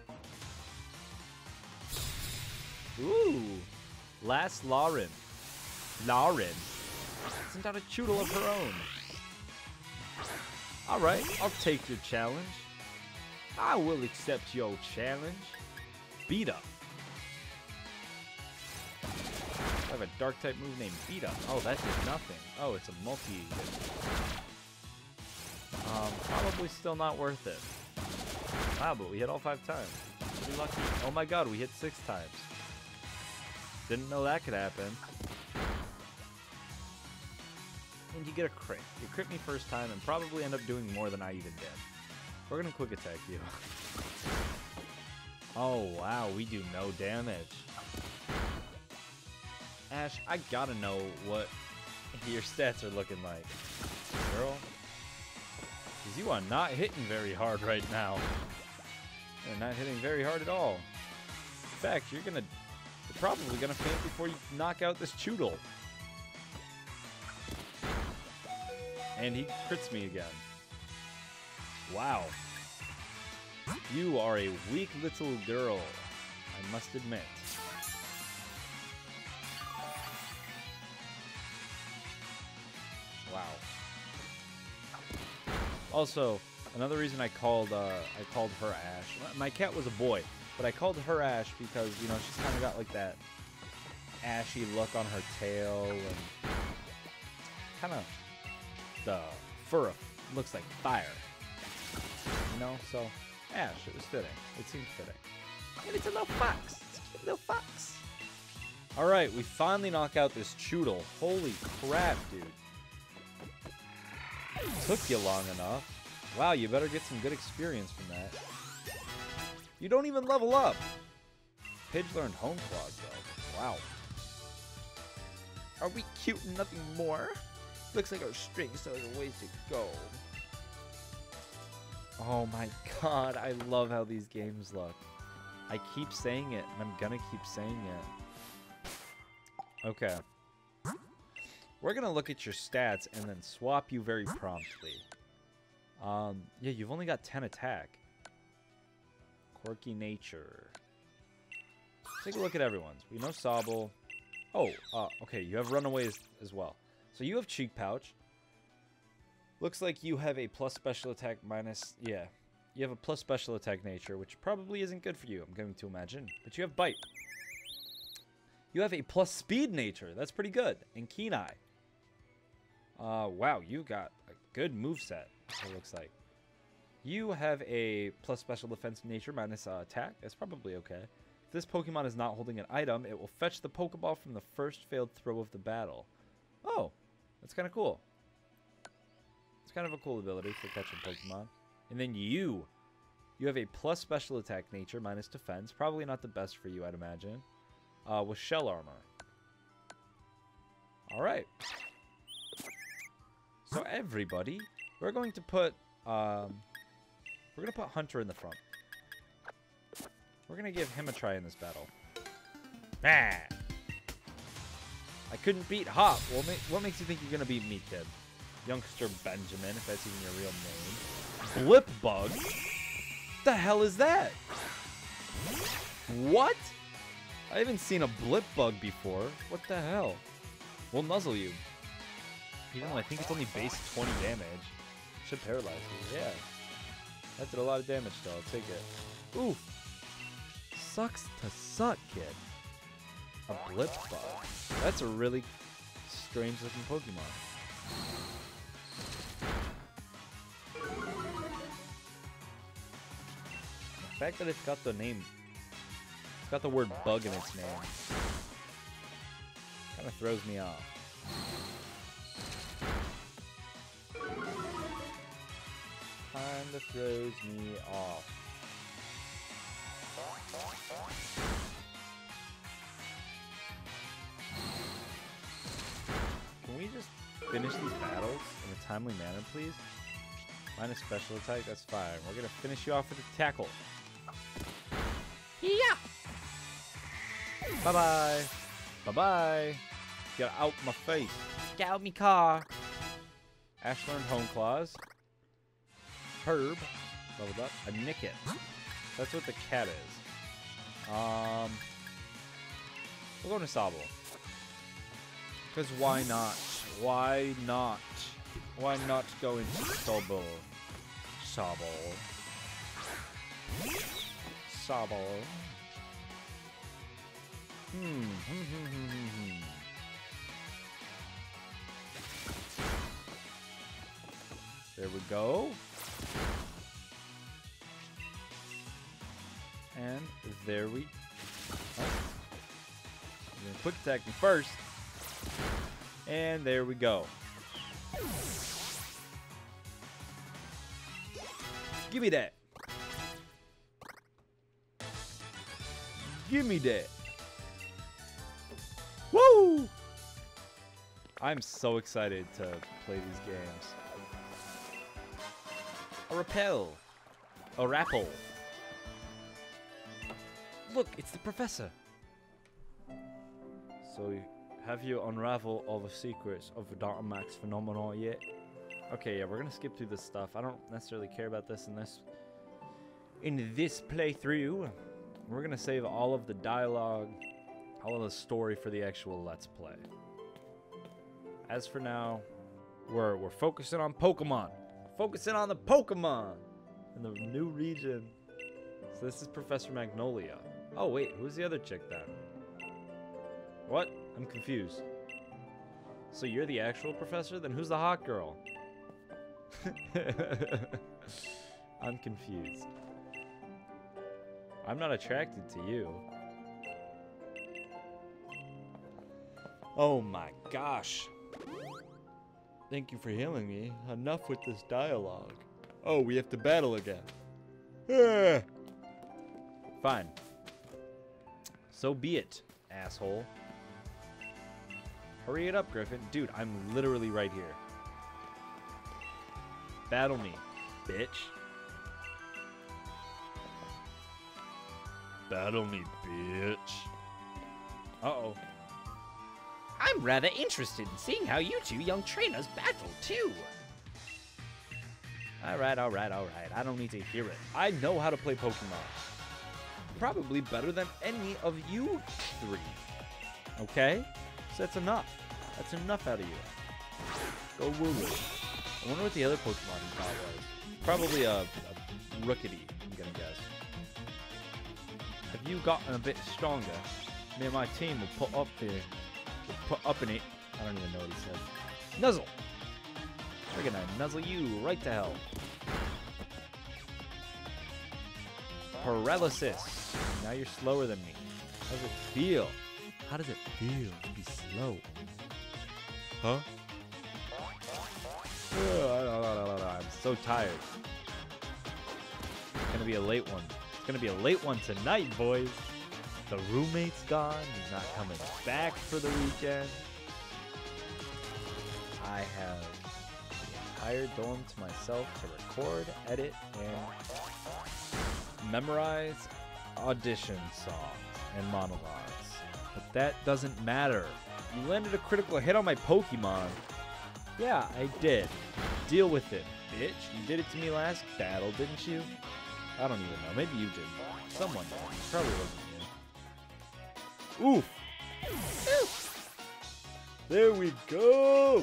Ooh. Last Lauren. Lauren. Sent out a Choodle of her own. Alright, I'll take your challenge. I will accept your challenge. Beat up. I have a dark type move named Beat Up. Oh, that did nothing. Oh, it's a multi. Probably still not worth it. Wow, but we hit all 5 times. Pretty lucky. Oh my god, we hit 6 times. Didn't know that could happen. And you get a crit. You crit me first time and probably end up doing more than I even did. We're gonna quick attack you. Oh wow, we do no damage. Ash, I gotta know what your stats are looking like, girl. Because you are not hitting very hard right now. You're not hitting very hard at all. In fact, you're probably gonna faint before you knock out this Choodle. And he crits me again. Wow. You are a weak little girl, I must admit. Wow. Also, another reason I called her Ash. My cat was a boy, but I called her Ash because, you know, she's kind of got like that ashy look on her tail and kind of the fur looks like fire. You know, so Ash, it was fitting. It seemed fitting. And it's a little fox. It's a cute little fox. Alright, we finally knock out this Choodle. Holy crap, dude. Took you long enough. Wow, you better get some good experience from that. You don't even level up. Pidge learned Hone Claws, though. Wow. Are we cute and nothing more? Looks like our string still has a ways to go. Oh my god, I love how these games look. I keep saying it, and I'm gonna keep saying it. Okay. We're gonna look at your stats and then swap you very promptly. Yeah, you've only got 10 attack. Quirky nature. Take a look at everyone's. We know Sobble. Oh, okay, you have Runaways as well. So you have Cheek Pouch. Looks like you have a plus special attack minus... Yeah, you have a plus special attack nature, which probably isn't good for you, I'm going to imagine. But you have Bite. You have a plus speed nature. That's pretty good. And Keen Eye. Wow, you got a good moveset, it looks like. You have a plus special defense nature minus attack. That's probably okay. If this Pokemon is not holding an item, it will fetch the Pokeball from the first failed throw of the battle. Oh, that's kind of cool. It's kind of a cool ability for catching Pokemon. And then you have a plus special attack nature minus defense. Probably not the best for you, I'd imagine. With shell armor. Alright. So everybody, we're going to put Hunter in the front. We're gonna give him a try in this battle. Ah! I couldn't beat Hop. Well, what makes you think you're gonna beat me, kid? Youngster Benjamin, if that's even your real name. Blip Bug? What the hell is that? What? I haven't seen a Blip Bug before. What the hell? We'll nuzzle you. Even though I think it's only base 20 damage. Should paralyze you, yeah. That did a lot of damage though, I'll take it. Ooh. Sucks to suck, kid. A blip bug. That's a really strange looking Pokemon. The fact that it's got the name, it's got the word bug in its name, kind of throws me off. Kind of throws me off. Can we just finish these battles in a timely manner, please? Minus special attack, that's fine. We're gonna finish you off with a tackle. Yeah. Bye-bye. Bye-bye. Get out my face. Get out me car. Ash learned Home Claws. Herb, leveled up. A Nickit. That's what the cat is. We'll go to Sobble. Because why not? Why not? Why not go into Sobble? Sobble. Sobble. There we go. And there we... Oh. I'm gonna quick attack me first. And there we go. Give me that. Give me that. Woo! I'm so excited to play these games. A repel. A rapple. Look, it's the professor. So, have you unraveled all the secrets of the Dynamax phenomenon yet? Okay, yeah, we're gonna skip through this stuff. I don't necessarily care about this in this. In this playthrough, we're gonna save all of the dialogue, all of the story for the actual Let's Play. As for now, we're focusing on Pokemon. Focusing on the Pokemon in the new region. So this is Professor Magnolia. Oh wait, who's the other chick then? What? I'm confused. So you're the actual professor? Then who's the hot girl? I'm confused. I'm not attracted to you. Oh my gosh. Thank you for healing me. Enough with this dialogue. Oh, we have to battle again. Fine. So be it, asshole. Hurry it up, Griffin. Dude, I'm literally right here. Battle me, bitch. Battle me, bitch. Uh-oh. I'm rather interested in seeing how you two young trainers battle, too. Alright. I don't need to hear it. I know how to play Pokemon. Probably better than any of you three. Okay? So that's enough. That's enough out of you. Go Wooloo. I wonder what the other Pokemon he caught was. Probably a Rookity, I'm gonna guess. Have you gotten a bit stronger? Me and my team will put up there. We'll put up in it. I don't even know what he said. Nuzzle! We're gonna nuzzle you right to hell. Paralysis. Now you're slower than me. How does it feel? How does it feel to be slow? Huh? I'm so tired. It's gonna be a late one. It's gonna be a late one tonight, boys. The roommate's gone. He's not coming back for the weekend. I have the entire dorm to myself to record, edit, and memorize audition songs and monologues. But that doesn't matter. You landed a critical hit on my Pokemon. Yeah, I did. Deal with it, bitch. You did it to me last battle, didn't you? I don't even know. Maybe you did. Someone did. Probably wasn't you. Oof. There we go.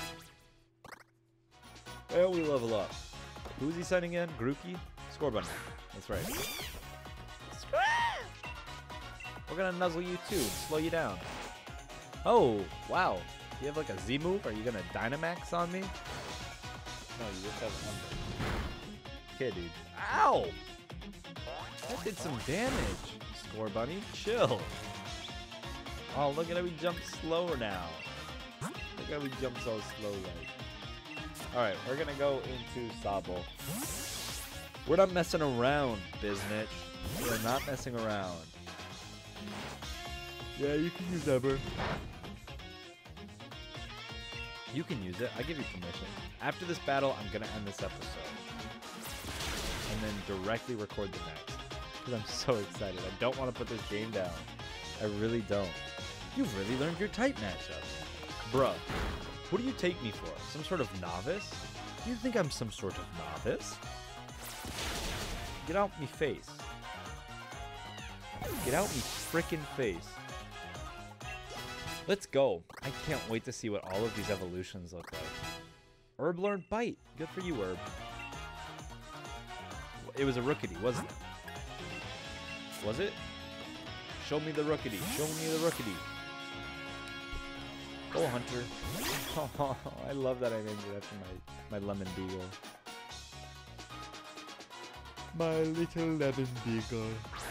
And we level up. Who's he sending in? Grookey? Scorbunny. That's right. We're gonna nuzzle you too, slow you down. Oh, wow. You have like a Z move? Are you gonna Dynamax on me? No, you just have Umbra. Okay, dude. Ow! That did some damage. Score Bunny, chill. Oh, look at how we jump slower now. Look how we jump so slow, like. Alright, we're gonna go into Sobble. We're not messing around, Biznitch. We're not messing around. Yeah, you can use Ever. You can use it. I give you permission. After this battle, I'm gonna end this episode. And then directly record the next. Because I'm so excited. I don't want to put this game down. I really don't. You've really learned your type matchup. Bruh, what do you take me for? Some sort of novice? Do you think I'm some sort of novice? Get out me face. Get out me frickin' face. Let's go. I can't wait to see what all of these evolutions look like. Herb learned Bite. Good for you, Herb. It was a Rookity, wasn't it? Was it? Show me the Rookity. Show me the Rookity. Go, Hunter. Oh, I love that I named it after my lemon beagle. My little lemon beagle.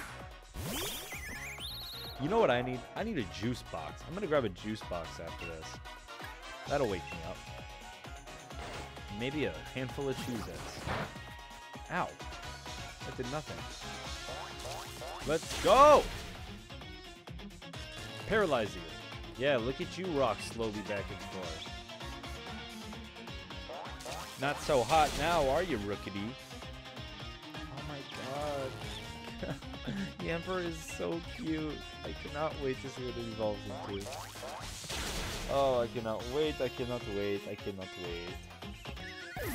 You know what I need? I need a juice box. I'm gonna grab a juice box after this. That'll wake me up. Maybe a handful of Cheez-Its. Ow. That did nothing. Let's go! Paralyze you. Yeah, look at you rock slowly back and forth. Not so hot now, are you, Rookity? Oh my god. The Emperor is so cute. I cannot wait to see what it evolves into. Oh, I cannot wait, I cannot wait, I cannot wait.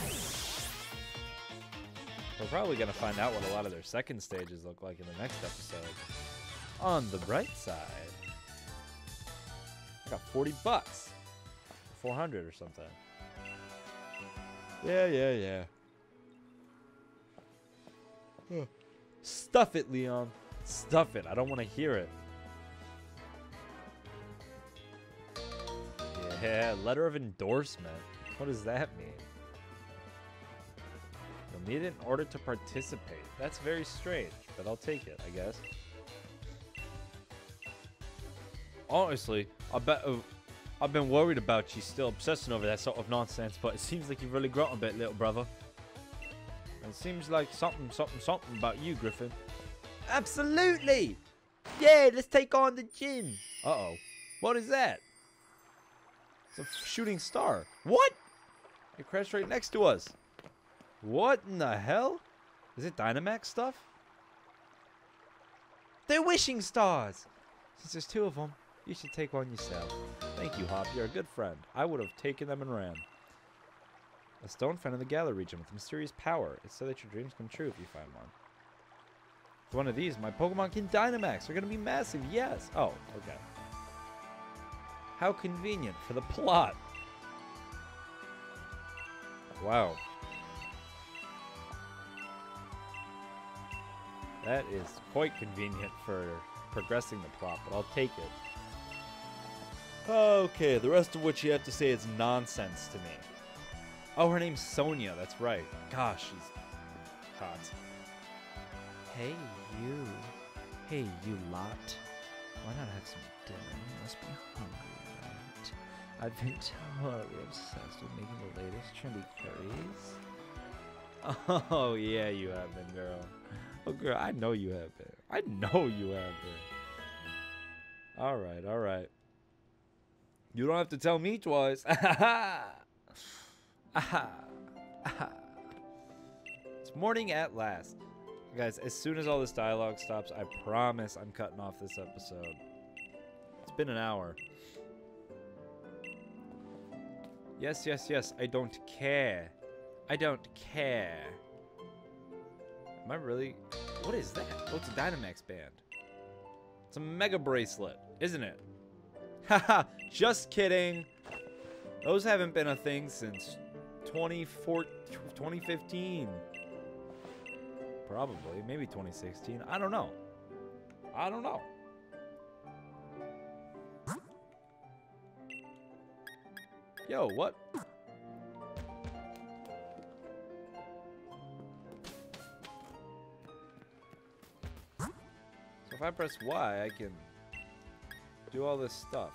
We're probably going to find out what a lot of their second stages look like in the next episode. On the bright side, I got 40 bucks. 400 or something. Yeah. Stuff it, Leon. Stuff it. I don't want to hear it. Yeah, letter of endorsement. What does that mean? You'll need it in order to participate. That's very strange, but I'll take it, I guess. Honestly, I've been worried about you still obsessing over that sort of nonsense, but it seems like you've really grown a bit, little brother. It seems like something about you, Griffin. Absolutely! Yeah, let's take on the gym. Uh-oh. What is that? It's a shooting star. What? It crashed right next to us. What in the hell? Is it Dynamax stuff? They're wishing stars! Since there's two of them, you should take one yourself. Thank you, Hop. You're a good friend. I would have taken them and ran. A stone found in the Galar region with mysterious power. It's so that your dreams come true if you find one. With one of these, my Pokemon can Dynamax. They're going to be massive, yes. Oh, okay. How convenient for the plot. Wow. That is quite convenient for progressing the plot, but I'll take it. Okay, the rest of what you have to say is nonsense to me. Oh, her name's Sonia, that's right. Gosh, she's hot. Hey, you. Hey, you lot. Why not have some dinner? You must be hungry, right? I've been totally obsessed with making the latest trendy curries. Oh, yeah, you have been, girl. Oh, girl, I know you have been. I know you have been. All right. You don't have to tell me twice. It's morning at last. Guys, as soon as all this dialogue stops, I promise I'm cutting off this episode. It's been an hour. Yes, I don't care. I don't care. Am I really... What is that? Oh, it's a Dynamax band. It's a Mega Bracelet, isn't it? Haha, just kidding. Those haven't been a thing since 2015. Probably, maybe 2016. I don't know. Yo, what? So if I press Y, I can do all this stuff.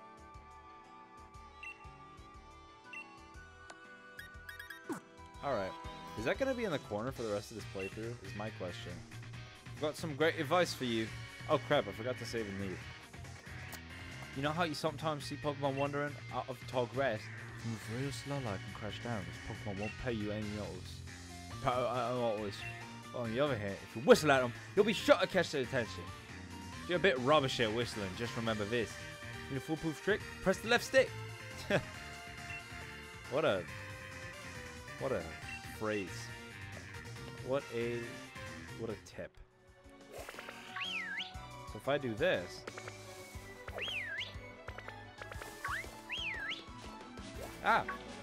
Alright. Is that going to be in the corner for the rest of this playthrough? Is my question. I've got some great advice for you. Oh crap, I forgot to save and leave. You know how you sometimes see Pokemon wandering out of tall grass, move real slow like and crash down, this Pokemon won't pay you any notice. On the other hand, if you whistle at them, you'll be sure to catch their attention. If you're a bit rubbish at whistling, just remember this. Need a foolproof trick? Press the left stick. What a phrase. What a tip. So if I do this, ah.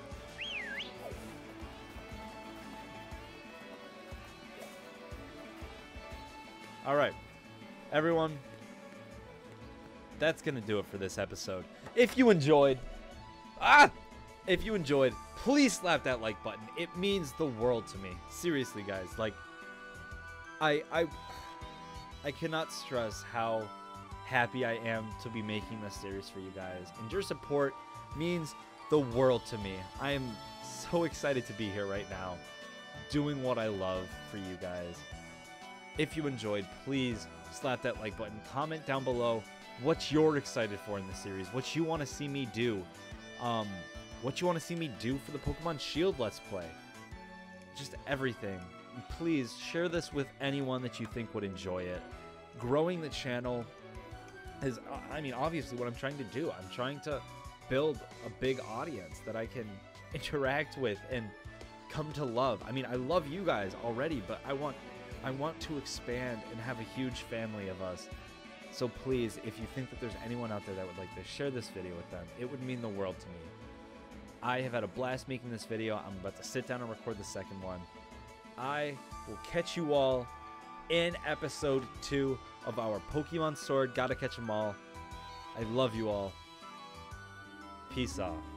All right, everyone. That's gonna do it for this episode. If you enjoyed, please slap that like button. It means the world to me. Seriously, guys. Like, I cannot stress how happy I am to be making this series for you guys, and your support means the world to me. I am so excited to be here right now, doing what I love for you guys. If you enjoyed, please slap that like button. Comment down below what you're excited for in the series, what you want to see me do, what you want to see me do for the Pokemon Shield Let's Play. Just everything. Please share this with anyone that you think would enjoy it. Growing the channel is, I mean, obviously what I'm trying to do. I'm trying to build a big audience that I can interact with and come to love. I mean, I love you guys already, but I want to expand and have a huge family of us. So please, if you think that there's anyone out there that would like to share this video with them, it would mean the world to me. I have had a blast making this video. I'm about to sit down and record the second one. I will catch you all in episode 2 of our Pokemon Sword Gotta Catch 'Em All. I love you all. Peace off.